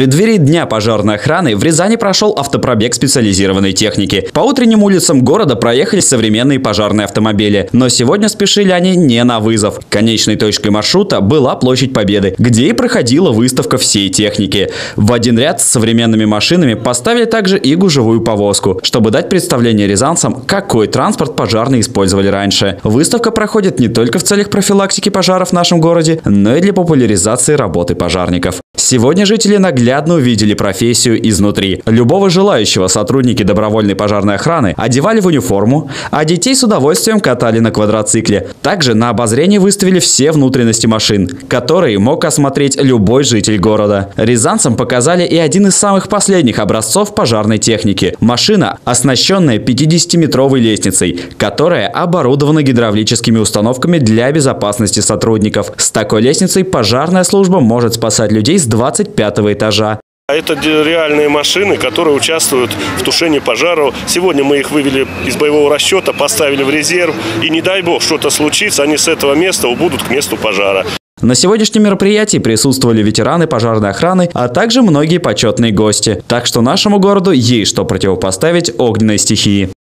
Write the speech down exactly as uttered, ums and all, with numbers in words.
преддверии Дня пожарной охраны в Рязани прошел автопробег специализированной техники. По утренним улицам города проехали современные пожарные автомобили. Но сегодня спешили они не на вызов. Конечной точкой маршрута была Площадь Победы, где и проходила выставка всей техники. В один ряд с современными машинами поставили также и гужевую повозку, чтобы дать представление рязанцам, какой транспорт пожарные использовали раньше. Выставка проходит не только в целях профилактики пожаров в нашем городе, но и для популяризации работы пожарников. Сегодня жители наглядно увидели профессию изнутри. Любого желающего сотрудники добровольной пожарной охраны одевали в униформу, а детей с удовольствием катали на квадроцикле. Также на обозрение выставили все внутренности машин, которые мог осмотреть любой житель города. Рязанцам показали и один из самых последних образцов пожарной техники – машина, оснащенная пятидесятиметровой лестницей, которая оборудована гидравлическими установками для безопасности сотрудников. С такой лестницей пожарная служба может спасать людей с двадцать пятого этажа. Это реальные машины, которые участвуют в тушении пожаров. Сегодня мы их вывели из боевого расчета, поставили в резерв. И не дай бог что-то случится, они с этого места убудут к месту пожара. На сегодняшнем мероприятии присутствовали ветераны пожарной охраны, а также многие почетные гости. Так что нашему городу есть что противопоставить огненной стихии.